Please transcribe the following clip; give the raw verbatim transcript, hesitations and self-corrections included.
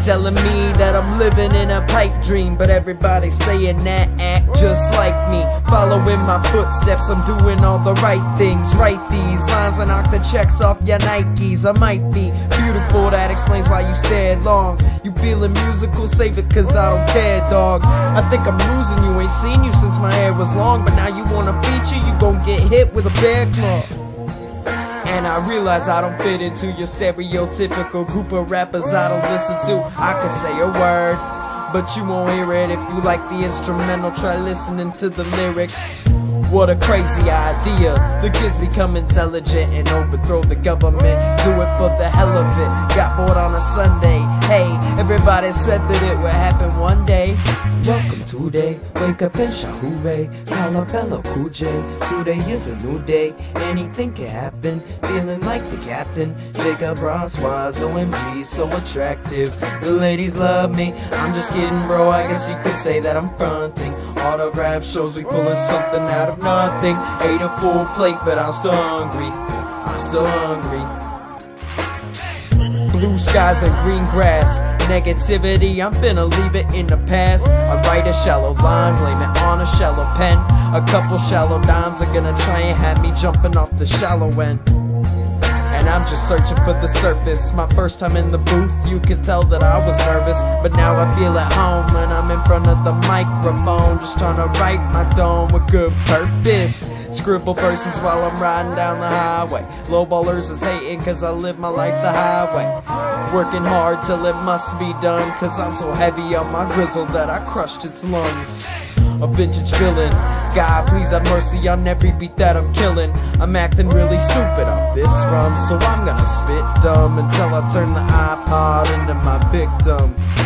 telling me that I'm living in a pipe dream, but everybody's saying that act just like me. Following my footsteps, I'm doing all the right things. Write these lines and knock the checks off your Nikes. I might be beautiful, that explains why you stared long. You feeling musical, save it cause I don't care, dog. I think I'm losing you, ain't seen you since my hair was long, but now you wanna feature, you gon' get hit with a bear claw. And I realize I don't fit into your stereotypical group of rappers I don't listen to. I can say a word, but you won't hear it. If you like the instrumental, try listening to the lyrics. What a crazy idea. The kids become intelligent and overthrow the government. Do it for the hell of it. Got bored on a Sunday. Hey, everybody said that it would happen one day. Welcome today, wake up and shout hooray. Call up L L Cool J. Today is a new day, anything can happen. Feeling like the captain, Jacob Francois. O M G, so attractive. The ladies love me, I'm just kidding bro, I guess you could say that I'm fronting. All the rap shows we pulling something out of nothing. Ate a full plate but I'm still hungry, I'm still hungry. Blue skies and green grass, negativity, I'm finna leave it in the past. I write a shallow line, blame it on a shallow pen. A couple shallow dimes are gonna try and have me jumping off the shallow end. And I'm just searching for the surface. My first time in the booth, you could tell that I was nervous, but now I feel at home when I'm in front of the microphone, just trying to write my dome with good purpose. Scribble verses while I'm riding down the highway. Lowballers is hating cause I live my life the highway. Working hard till it must be done, cause I'm so heavy on my grizzle that I crushed its lungs. A vintage villain, God please have mercy on every beat that I'm killing. I'm acting really stupid off this rum, so I'm gonna spit dumb until I turn the iPod into my victim.